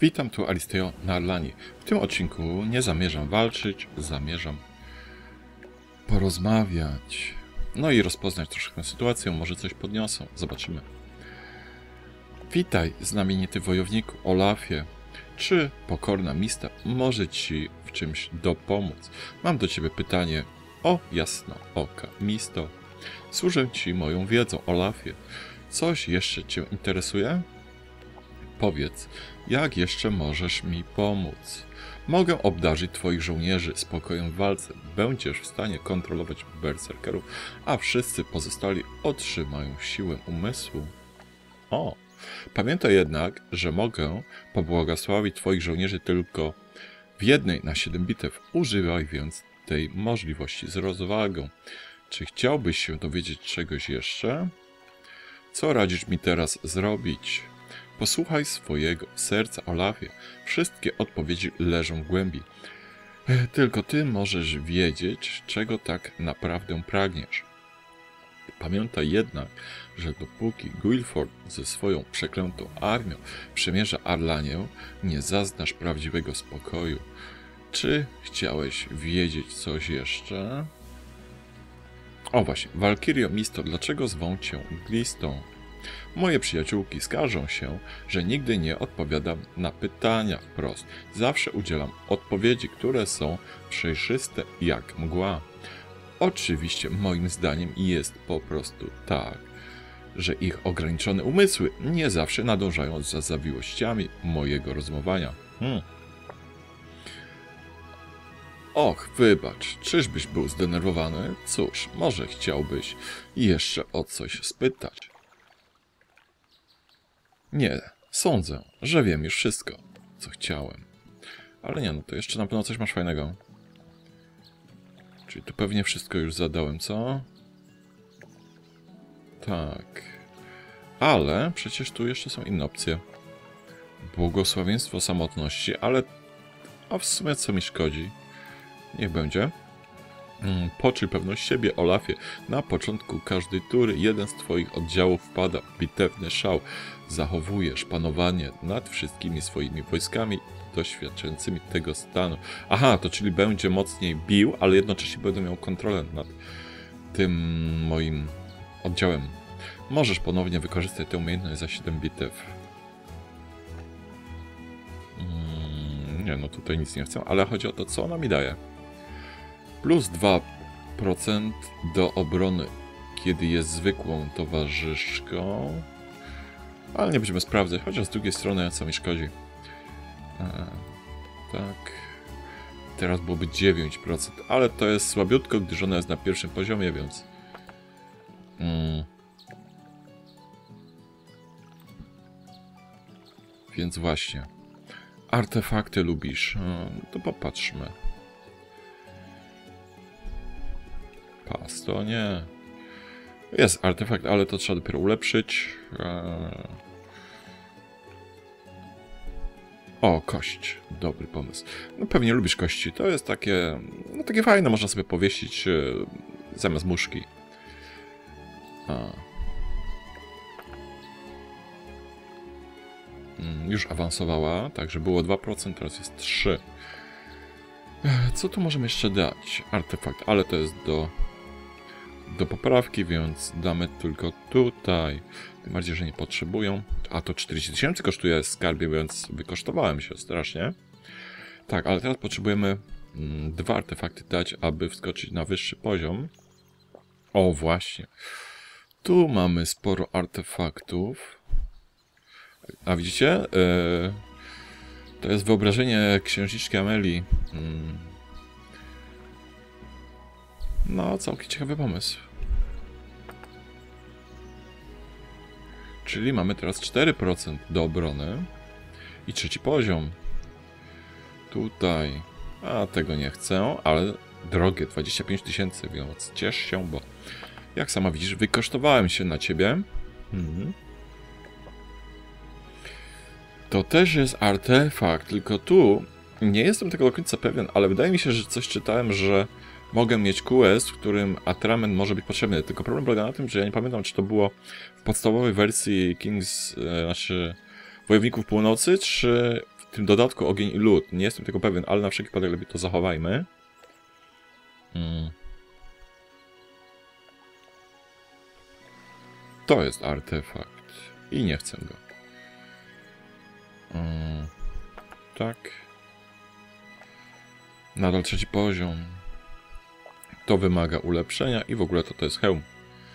Witam, tu Alisteo na Arlanii. W tym odcinku nie zamierzam walczyć, zamierzam porozmawiać. No i rozpoznać troszkę sytuację, może coś podniosą, zobaczymy. Witaj, znamienity wojowniku Olafie. Czy pokorna Mista może ci w czymś dopomóc? Mam do ciebie pytanie o jasnooka Misto. Służę ci moją wiedzą, Olafie. Coś jeszcze cię interesuje? Powiedz, jak jeszcze możesz mi pomóc? Mogę obdarzyć twoich żołnierzy spokojem w walce. Będziesz w stanie kontrolować berserkerów, a wszyscy pozostali otrzymają siłę umysłu. O! Pamiętaj jednak, że mogę pobłogosławić twoich żołnierzy tylko w 1 na 7 bitew. Używaj więc tej możliwości z rozwagą. Czy chciałbyś się dowiedzieć czegoś jeszcze? Co radzisz mi teraz zrobić? Posłuchaj swojego serca, Olafie. Wszystkie odpowiedzi leżą w głębi. Tylko ty możesz wiedzieć, czego tak naprawdę pragniesz. Pamiętaj jednak, że dopóki Guilford ze swoją przeklętą armią przemierza Arlanię, nie zaznasz prawdziwego spokoju. Czy chciałeś wiedzieć coś jeszcze? O właśnie, Walkirio Misto, dlaczego zwą cię Glistą? Moje przyjaciółki skarżą się, że nigdy nie odpowiadam na pytania wprost. Zawsze udzielam odpowiedzi, które są przejrzyste jak mgła. Oczywiście moim zdaniem jest po prostu tak, że ich ograniczone umysły nie zawsze nadążają za zawiłościami mojego rozumowania. Och, wybacz, czyżbyś był zdenerwowany? Cóż, może chciałbyś jeszcze o coś spytać. Nie, sądzę, że wiem już wszystko, co chciałem. Ale nie, no to jeszcze na pewno coś masz fajnego. Czyli tu pewnie wszystko już zadałem, co? Tak. Ale przecież tu jeszcze są inne opcje. Błogosławieństwo samotności, ale... A w sumie co mi szkodzi? Niech będzie. Poczuj pewność siebie, Olafie. Na początku każdej tury jeden z twoich oddziałów wpada w bitewny szał. Zachowujesz panowanie nad wszystkimi swoimi wojskami doświadczającymi tego stanu. Aha, to czyli będzie mocniej bił, ale jednocześnie będę miał kontrolę nad tym moim oddziałem. Możesz ponownie wykorzystać tę umiejętność za 7 bitew. Nie, no tutaj nic nie chcę, ale chodzi o to, co ona mi daje. Plus 2% do obrony, kiedy jest zwykłą towarzyszką. Ale nie będziemy sprawdzać, chociaż z drugiej strony co mi szkodzi. Tak. Teraz byłoby 9%, ale to jest słabiutko, gdyż ona jest na pierwszym poziomie, więc... Więc właśnie. Artefakty lubisz. To popatrzmy. To nie. Jest artefakt, ale to trzeba dopiero ulepszyć. O, kość. Dobry pomysł. No pewnie lubisz kości. To jest takie... No takie fajne, można sobie powiesić zamiast muszki. Już awansowała, także było 2%, teraz jest 3%. Co tu możemy jeszcze dać? Artefakt, ale to jest do poprawki, więc damy tylko tutaj. Tym bardziej, że nie potrzebują. A to 40 000 kosztuje skarbie, więc wykosztowałem się strasznie. Tak, ale teraz potrzebujemy 2 artefakty dać, aby wskoczyć na wyższy poziom. O, właśnie. Tu mamy sporo artefaktów. A widzicie? To jest wyobrażenie księżniczki Amelii. No, całkiem ciekawy pomysł. Czyli mamy teraz 4% do obrony. I 3. poziom. Tutaj. A tego nie chcę, ale drogie, 25 000, więc ciesz się, bo jak sama widzisz, wykosztowałem się na ciebie. To też jest artefakt, tylko tu nie jestem tego do końca pewien, ale wydaje mi się, że coś czytałem, że mogę mieć quest, w którym atrament może być potrzebny. Tylko problem polega na tym, że ja nie pamiętam, czy to było w podstawowej wersji Wojowników Północy, czy w tym dodatku ogień i lód. Nie jestem tego pewien, ale na wszelki wypadek lepiej to zachowajmy. To jest artefakt. I nie chcę go. Tak. Nadal 3. poziom. To wymaga ulepszenia i w ogóle to jest hełm.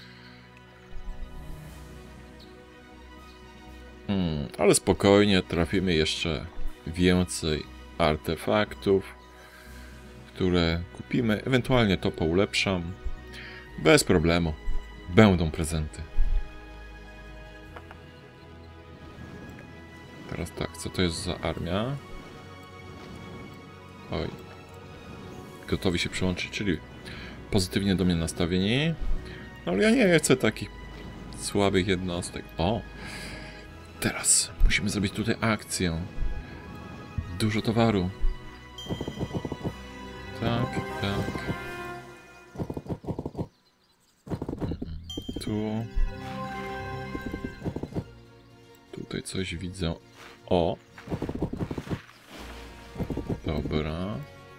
Ale spokojnie, trafimy jeszcze więcej artefaktów, które kupimy. Ewentualnie to poulepszam. Bez problemu. Będą prezenty. Teraz tak, co to jest za armia? Oj. Gotowi się przyłączyć, czyli pozytywnie do mnie nastawieni. No ale ja nie chcę takich słabych jednostek. O! Teraz musimy zrobić tutaj akcję. Dużo towaru. Tak, tak. Tu. Tutaj coś widzę. O! Dobra.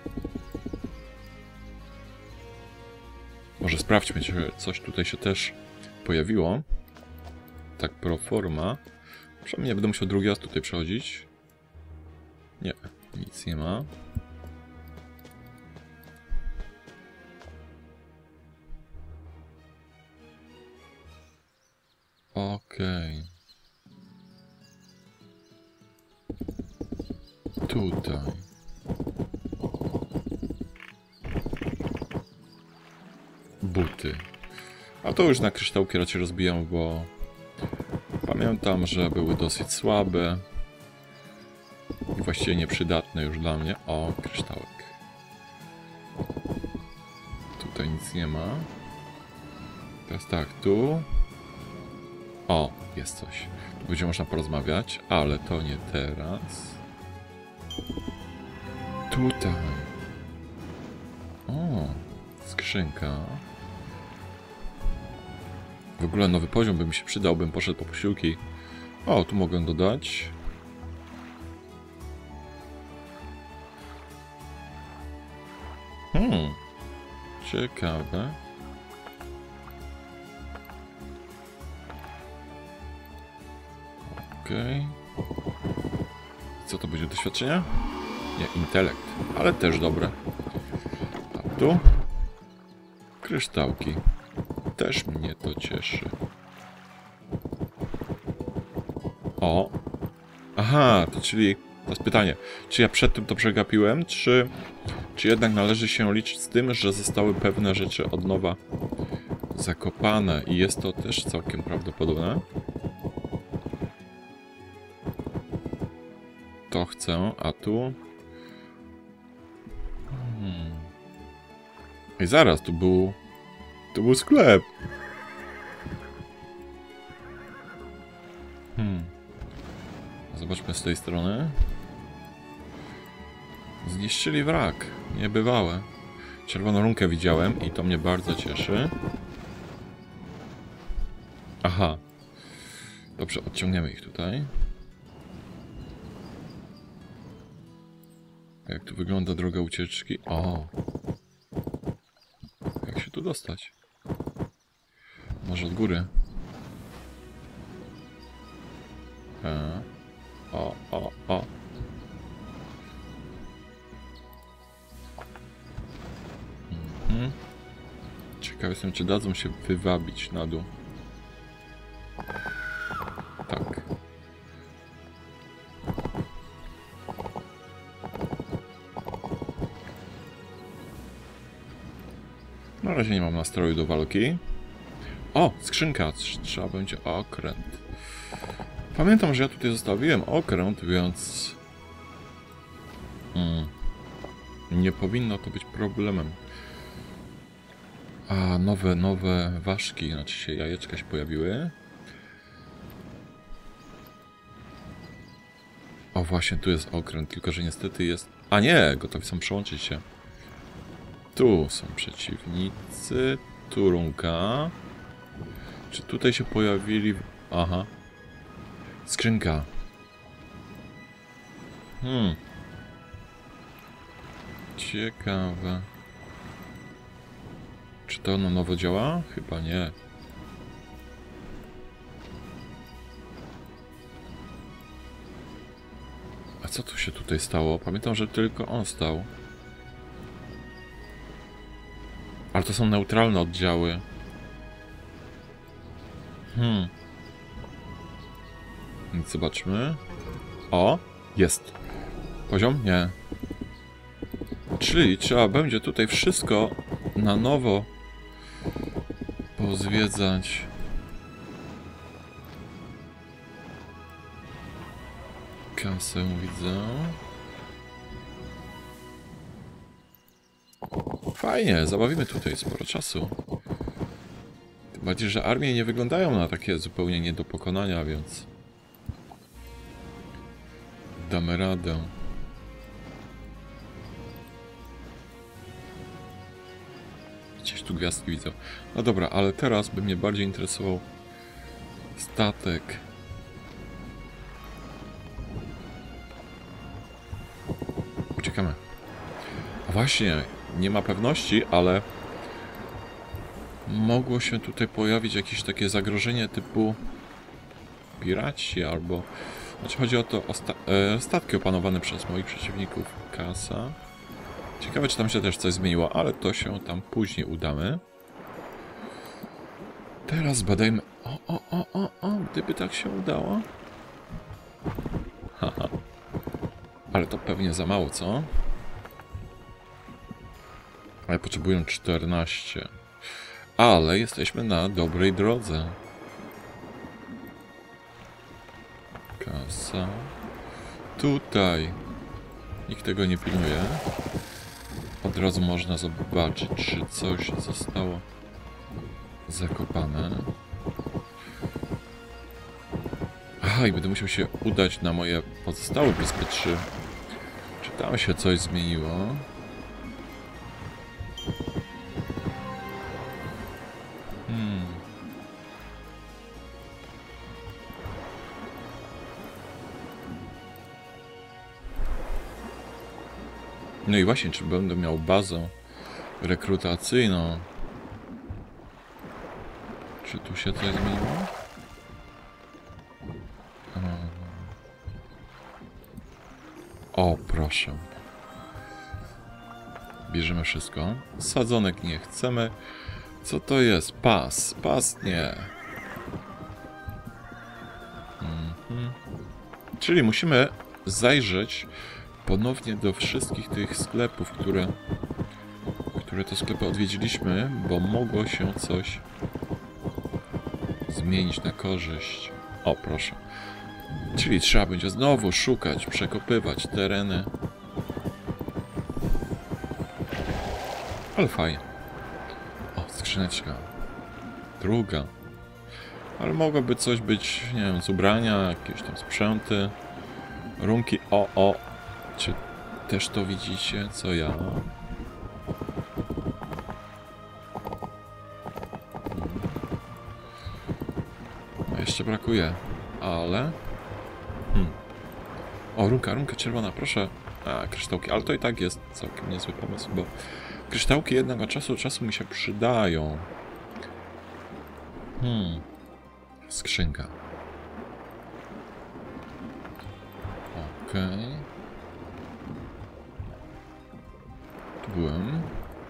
Może sprawdźmy, czy coś tutaj się też pojawiło. Tak pro forma. Przynajmniej nie będę musiał drugi raz tutaj przechodzić. Nie, nic nie ma. Okej. Tutaj. Buty. A to już na kryształki raczej rozbijam, bo pamiętam, że były dosyć słabe i właściwie nieprzydatne już dla mnie. O, kryształek. Tutaj nic nie ma. Teraz tak, tu. O, jest coś. Tu będzie można porozmawiać, ale to nie teraz. Tutaj. O, skrzynka. W ogóle nowy poziom by mi się przydał, bym poszedł po posiłki. O, tu mogę dodać. Ciekawe. Okej. Co to będzie, doświadczenia? Nie, intelekt, ale też dobre. A tu? Kryształki. Też mnie to cieszy. O! Aha, to czyli... To jest pytanie. Czy ja przed tym to przegapiłem, czy jednak należy się liczyć z tym, że zostały pewne rzeczy od nowa zakopane i jest to też całkiem prawdopodobne? To chcę, a tu... I zaraz, tu był sklep. Zobaczmy z tej strony. Zniszczyli wrak. Niebywałe. Czerwoną runkę widziałem i to mnie bardzo cieszy. Aha. Dobrze, odciągniemy ich tutaj. Jak tu wygląda droga ucieczki? O! Jak się tu dostać? Może od góry? O. Ciekawy jestem, czy dadzą się wywabić na dół. Tak. Na razie nie mam nastroju do walki. O! Skrzynka! Trzeba będzie okręt. Pamiętam, że ja tutaj zostawiłem okręt, więc... nie powinno to być problemem. A, nowe ważki, znaczy się jajeczka się pojawiły. O, właśnie, tu jest okręt, tylko że niestety jest... A nie, gotowi są przełączyć się. Tu są przeciwnicy, tu runka. Czy tutaj się pojawili... Aha. Skrzynka. Ciekawe. Czy to na nowo działa? Chyba nie. A co tu się tutaj stało? Pamiętam, że tylko on stał. Ale to są neutralne oddziały. Więc zobaczmy. O! Jest. Poziom? Nie. Czyli trzeba będzie tutaj wszystko na nowo pozwiedzać. Kasę widzę. Fajnie, zabawimy tutaj sporo czasu. Tym bardziej, że armie nie wyglądają na takie zupełnie nie do pokonania, więc damy radę. Gdzieś tu gwiazdki widzę. No dobra, ale teraz by mnie bardziej interesował statek. Uciekamy. A właśnie, nie ma pewności, ale mogło się tutaj pojawić jakieś takie zagrożenie typu piraci albo... Znaczy chodzi o to statki opanowane przez moich przeciwników. Kasa. Ciekawe, czy tam się też coś zmieniło, ale to się tam później udamy. Teraz badajmy... O, gdyby tak się udało. Haha. Ale to pewnie za mało, co? Ale potrzebują 14. Ale jesteśmy na dobrej drodze. Kasa. Tutaj. Nikt tego nie pilnuje. Od razu można zobaczyć, czy coś zostało zakopane. Aha, i będę musiał się udać na moje pozostałe wyspy 3. Czy tam się coś zmieniło? No i właśnie, czy będę miał bazę rekrutacyjną? Czy tu się coś zmieniło? O, proszę. Bierzemy wszystko. Sadzonek nie chcemy. Co to jest? Pas. Pas nie. Czyli musimy zajrzeć ponownie do wszystkich tych sklepów, które te sklepy odwiedziliśmy, bo mogło się coś zmienić na korzyść. O, proszę. Czyli trzeba będzie znowu szukać, przekopywać tereny. Ale fajnie. O, skrzyneczka. Druga. Ale mogłoby coś być, nie wiem, z ubrania, jakieś tam sprzęty. Runki. O. Czy też to widzicie, co ja? Jeszcze brakuje, ale... O, runka czerwona, proszę. A, kryształki, ale to i tak jest całkiem niezły pomysł, bo kryształki jednak od czasu do czasu mi się przydają. Skrzynka. Okej. Tu byłem.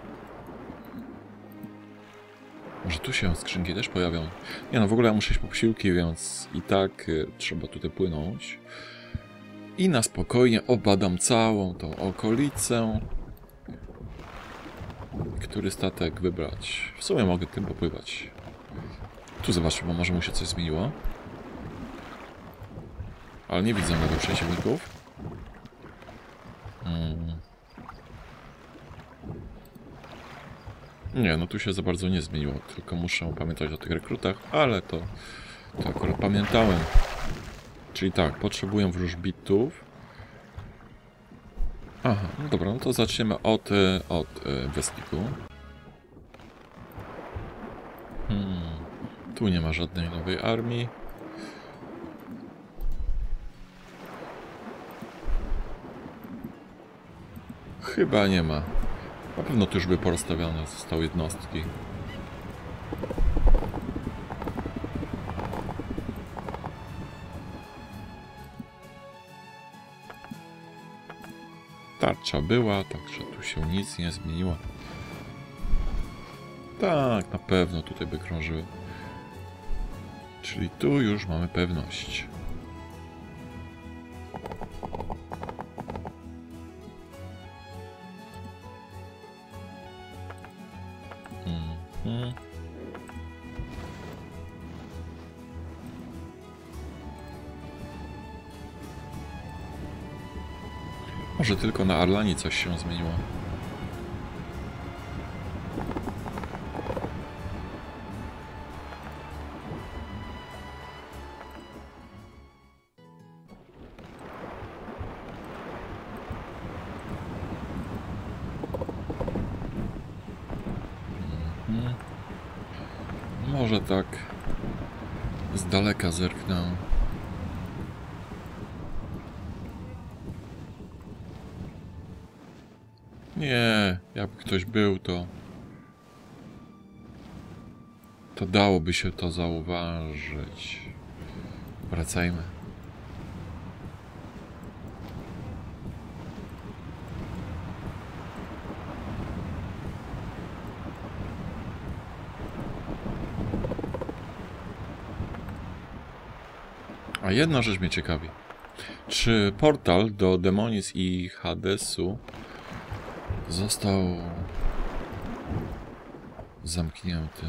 Może tu się skrzynki też pojawią. Nie no, w ogóle ja muszę iść po posiłki, więc i tak trzeba tutaj płynąć. I na spokojnie obadam całą tą okolicę. Który statek wybrać? W sumie mogę tym popływać. Tu zobaczmy, bo może mu się coś zmieniło. Ale nie widzę nawet przeciwników. Nie, no tu się za bardzo nie zmieniło. Tylko muszę pamiętać o tych rekrutach, ale to akurat pamiętałem. Czyli tak, potrzebuję wróżbitów. Aha, no dobra, no to zaczniemy od Westiku. Tu nie ma żadnej nowej armii. Chyba nie ma. Na pewno tu już by porozstawione zostały jednostki. Tarcza była, także tu się nic nie zmieniło. Tak, na pewno tutaj by krążyły. Czyli tu już mamy pewność. Może tylko na Arlanii coś się zmieniło. Może tak z daleka zerknę. Nie, jakby ktoś był, to dałoby się to zauważyć. Wracajmy. A jedna rzecz mnie ciekawi. Czy portal do Demonis i Hadesu został zamknięty?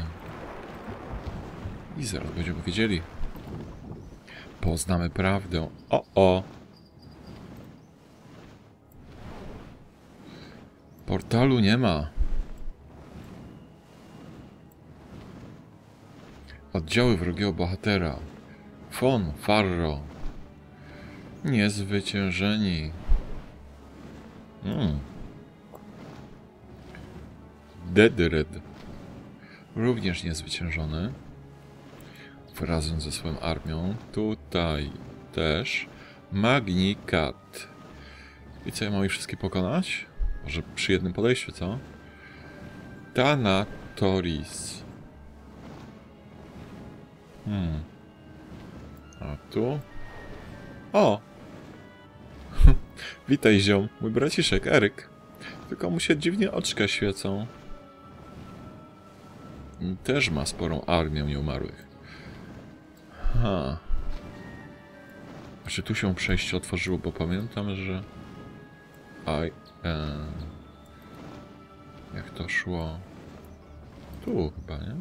I zaraz będziemy wiedzieli. Poznamy prawdę. O! Portalu nie ma. Oddziały wrogiego bohatera. Von Farro. Niezwyciężeni. Dedred. Również niezwyciężony. Razem ze swoją armią. Tutaj też. Magnikat. I co, ja mam ich wszystkie pokonać? Może przy jednym podejściu, co? Tanatoris. A tu? O! Witaj, ziom. Mój braciszek, Eryk. Tylko mu się dziwnie oczka świecą. Też ma sporą armię nieumarłych. Czy tu się przejście otworzyło, bo pamiętam, że... Jak to szło? Tu chyba, nie?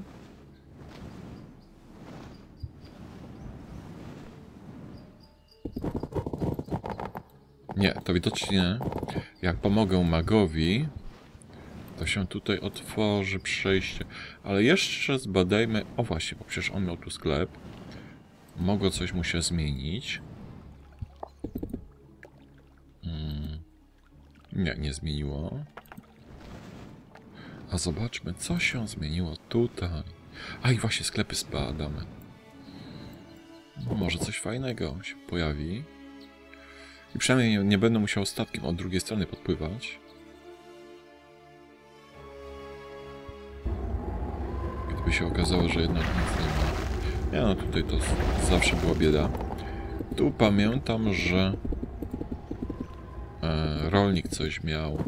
Nie, to widocznie jak pomogę magowi, to się tutaj otworzy przejście. Ale jeszcze zbadajmy... O właśnie, bo przecież on miał tu sklep. Mogło coś mu się zmienić. Nie, nie zmieniło. A zobaczmy, co się zmieniło tutaj. A i właśnie sklepy zbadamy. Może coś fajnego się pojawi. I przynajmniej nie będę musiał statkiem od drugiej strony podpływać. Gdyby się okazało, że jednak nic nie ma. Nie no, tutaj to zawsze była bieda. Tu pamiętam, że rolnik coś miał.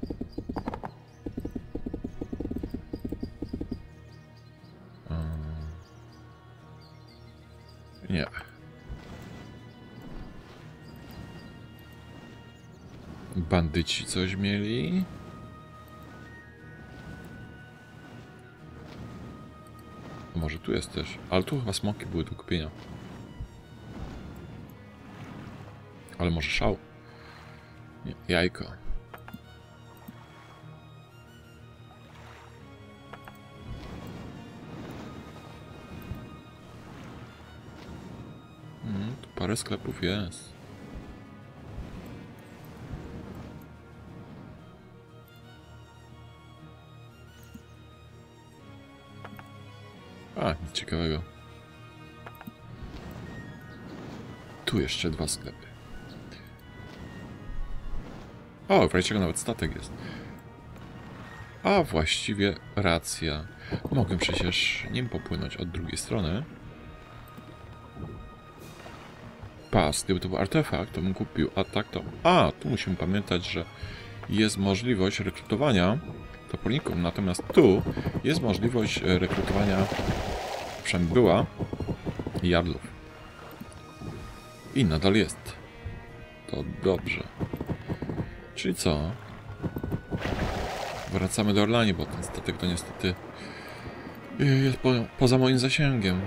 Nie. Bandyci coś mieli. Może tu jest też. Ale tu chyba smoki były do kupienia. Ale może szał? Nie, jajko. Tu parę sklepów jest. A, nic ciekawego. Tu jeszcze dwa sklepy. O, w razie czego nawet statek jest. A właściwie racja. Mogę przecież nim popłynąć od drugiej strony. Pas, gdyby to był artefakt, to bym kupił. A tak to... A, tu musimy pamiętać, że jest możliwość rekrutowania toporników. Natomiast tu jest możliwość rekrutowania, przynajmniej była, jadlów. I nadal jest. To dobrze. Czyli co? Wracamy do Orlanii, bo ten statek to niestety jest poza moim zasięgiem.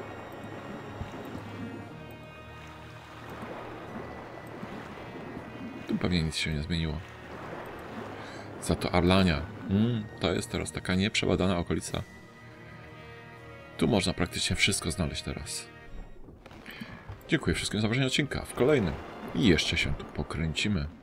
Tu pewnie nic się nie zmieniło. Za to Orlania. To jest teraz taka nieprzebadana okolica. Tu można praktycznie wszystko znaleźć teraz. Dziękuję wszystkim za zobaczenie odcinka. W kolejnym. I jeszcze się tu pokręcimy.